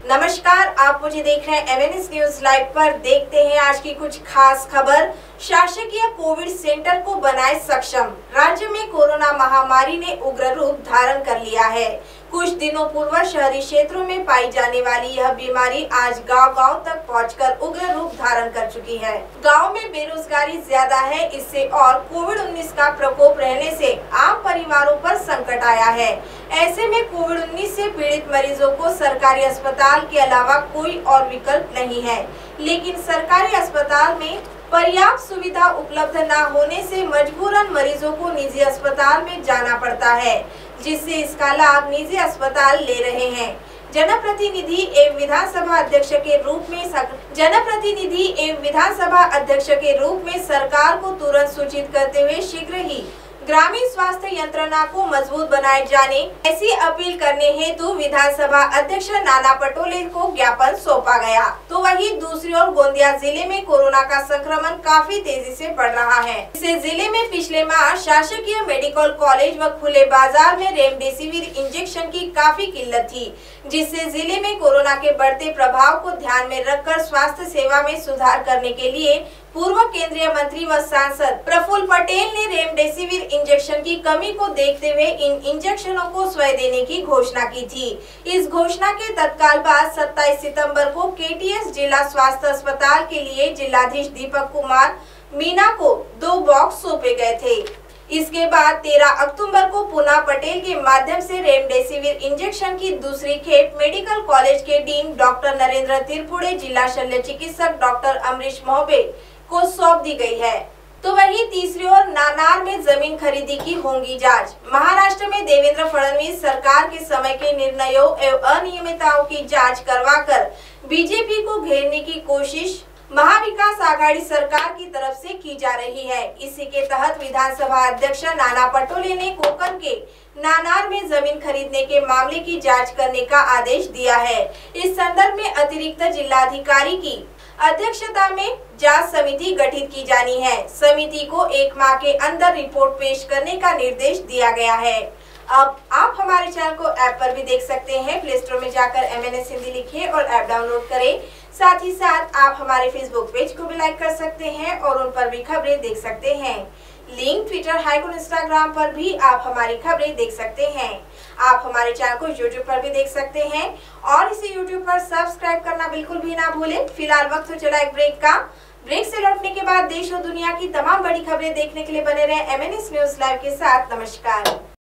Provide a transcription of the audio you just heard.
नमस्कार, आप मुझे देख रहे हैं एमएनएस न्यूज लाइव पर। देखते हैं आज की कुछ खास खबर। शासकीय कोविड सेंटर को बनाए सक्षम। राज्य में कोरोना महामारी ने उग्र रूप धारण कर लिया है। कुछ दिनों पूर्व शहरी क्षेत्रों में पाई जाने वाली यह बीमारी आज गांव-गांव तक पहुंचकर उग्र रूप धारण कर चुकी है। गांव में बेरोजगारी ज्यादा है, इससे और कोविड-19 का प्रकोप रहने से आम परिवारों पर संकट आया है। ऐसे में कोविड-19 से पीड़ित मरीजों को सरकारी अस्पताल के अलावा कोई और विकल्प नहीं है, लेकिन सरकारी अस्पताल में पर्याप्त सुविधा उपलब्ध न होने से मजबूरन मरीजों को निजी अस्पताल में जाना पड़ता है, जिससे इसका लाभ निजी अस्पताल ले रहे हैं। जनप्रतिनिधि एवं विधानसभा अध्यक्ष के रूप में सरकार को तुरंत सूचित करते हुए शीघ्र ही ग्रामीण स्वास्थ्य यंत्रणा को मजबूत बनाए जाने ऐसी अपील करने हेतु विधानसभा अध्यक्ष नाना पटोले को ज्ञापन सौंपा गया। तो वहीं दूसरी ओर गोंदिया जिले में कोरोना का संक्रमण काफी तेजी से बढ़ रहा है। इसे जिले में पिछले माह शासकीय मेडिकल कॉलेज व खुले बाजार में रेमडेसिविर इंजेक्शन की काफी किल्लत थी, जिससे जिले में कोरोना के बढ़ते प्रभाव को ध्यान में रखकर स्वास्थ्य सेवा में सुधार करने के लिए पूर्व केंद्रीय मंत्री व सांसद प्रफुल्ल पटेल ने रेमडेसिविर इंजेक्शन की कमी को देखते हुए इन इंजेक्शनों को स्वयं देने की घोषणा की थी। इस घोषणा के तत्काल बाद 27 सितंबर को केटीएस जिला स्वास्थ्य अस्पताल के लिए जिलाधीश दीपक कुमार मीना को 2 बॉक्स सौंपे गए थे। इसके बाद 13 अक्टूबर को पुनः पटेल के माध्यम से रेमडेसिविर इंजेक्शन की दूसरी खेप मेडिकल कॉलेज के डीन डॉक्टर नरेंद्र तिरपुड़े, जिला शल्य चिकित्सक डॉक्टर अमरीश मोहबे को सौंप दी गई है। तो वहीं तीसरी ओर नानार में जमीन खरीदी की होंगी जांच। महाराष्ट्र में देवेंद्र फडणवीस सरकार के समय के निर्णयों एवं अनियमितताओं की जांच करवाकर बीजेपी को घेरने की कोशिश महाविकास आघाड़ी सरकार की तरफ से की जा रही है। इसी के तहत विधानसभा अध्यक्ष नाना पटोले ने कोकण के नानार में जमीन खरीदने के मामले की जांच करने का आदेश दिया है। इस संदर्भ में अतिरिक्त जिलाधिकारी की अध्यक्षता में जांच समिति गठित की जानी है। समिति को 1 माह के अंदर रिपोर्ट पेश करने का निर्देश दिया गया है। अब आप हमारे चैनल को ऐप पर भी देख सकते हैं। प्ले स्टोर में जाकर एमएनएस हिंदी लिखिए और ऐप डाउनलोड करें। साथ ही साथ आप हमारे फेसबुक पेज को भी लाइक कर सकते हैं और उन पर भी खबरें देख सकते हैं। लिंक ट्विटर, हाइक और इंस्टाग्राम पर भी आप हमारी खबरें देख सकते हैं। आप हमारे चैनल को यूट्यूब पर भी देख सकते हैं और इसे यूट्यूब पर सब्सक्राइब करना बिल्कुल भी ना भूलें। फिलहाल वक्त हो चला एक ब्रेक से लौटने के बाद देश और दुनिया की तमाम बड़ी खबरें देखने के लिए बने रहे एमएनएस न्यूज लाइव के साथ। नमस्कार।